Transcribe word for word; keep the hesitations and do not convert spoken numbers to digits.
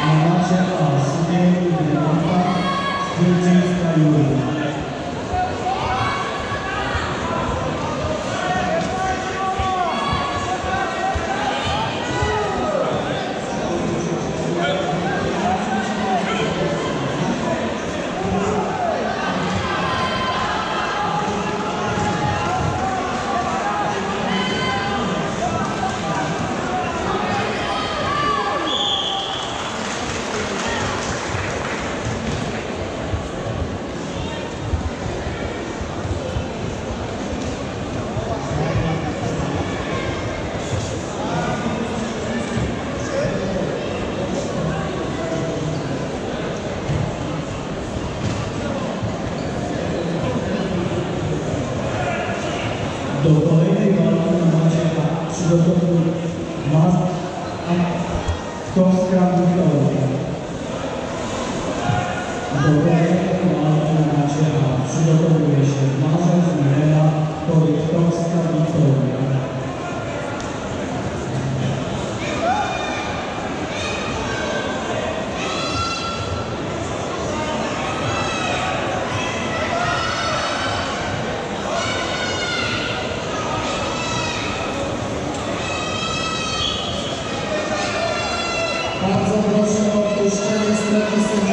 Macie A, Sugienki Dynamika, Zwycięska Julia. Do kolejnej walki macie przygotowuj Matkowska Wiktoria. Do kolejnej walki macie przygotowuje się Marzec Milena Korytkowska Wiktoria. Bardzo proszę o opuszczenie strefy.